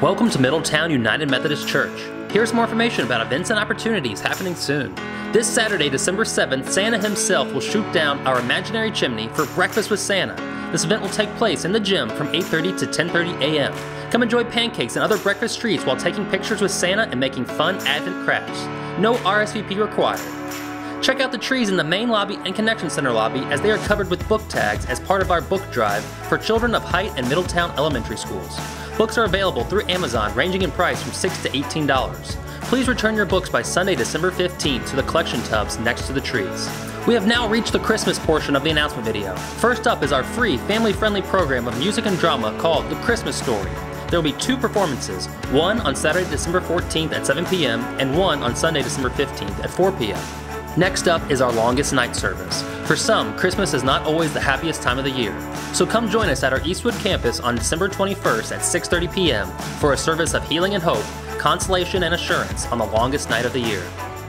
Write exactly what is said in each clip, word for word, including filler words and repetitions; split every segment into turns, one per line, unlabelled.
Welcome to Middletown United Methodist Church. Here's more information about events and opportunities happening soon. This Saturday, December seventh, Santa himself will shoot down our imaginary chimney for Breakfast with Santa. This event will take place in the gym from eight thirty to ten thirty a m Come enjoy pancakes and other breakfast treats while taking pictures with Santa and making fun Advent crafts. No R S V P required. Check out the trees in the main lobby and Connection Center lobby as they are covered with book tags as part of our book drive for children of Height and Middletown elementary schools. Books are available through Amazon, ranging in price from six dollars to eighteen dollars. Please return your books by Sunday, December fifteenth to the collection tubs next to the trees. We have now reached the Christmas portion of the announcement video. First up is our free, family-friendly program of music and drama called The Christmas Story. There will be two performances, one on Saturday, December fourteenth at seven p m and one on Sunday, December fifteenth at four p m Next up is our longest night service. For some, Christmas is not always the happiest time of the year. So come join us at our Eastwood campus on December twenty-first at six thirty p m for a service of healing and hope, consolation and assurance on the longest night of the year.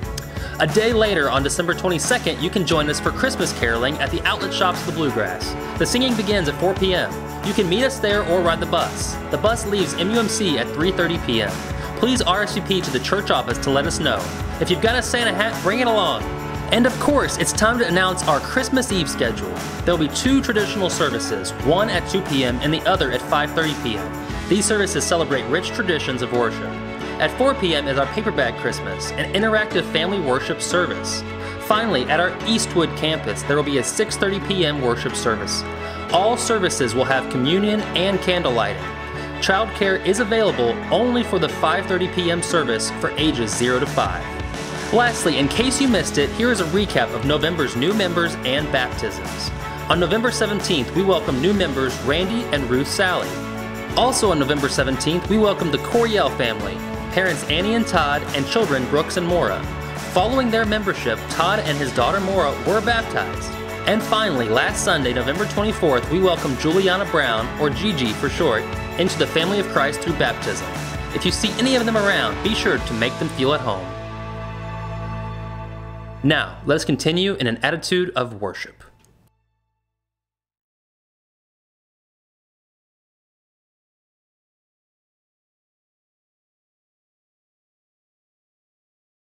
A day later, on December twenty-second, you can join us for Christmas caroling at the outlet shops of the Bluegrass. The singing begins at four p m You can meet us there or ride the bus. The bus leaves M U M C at three thirty p m Please R S V P to the church office to let us know. If you've got a Santa hat, bring it along. And of course, it's time to announce our Christmas Eve schedule. There will be two traditional services, one at two p m and the other at five thirty p m These services celebrate rich traditions of worship. At four p m is our Paper Bag Christmas, an interactive family worship service. Finally, at our Eastwood campus, there will be a six thirty p m worship service. All services will have communion and candle lighting. Childcare is available only for the five thirty p m service for ages zero to five. Lastly, in case you missed it, here is a recap of November's new members and baptisms. On November seventeenth, we welcome new members Randy and Ruth Sally. Also on November seventeenth, we welcome the Coriel family, parents Annie and Todd, and children Brooks and Maura. Following their membership, Todd and his daughter Maura were baptized. And finally, last Sunday, November twenty-fourth, we welcomed Juliana Brown, or Gigi for short, into the family of Christ through baptism. If you see any of them around, be sure to make them feel at home. Now, let us continue in an attitude of worship.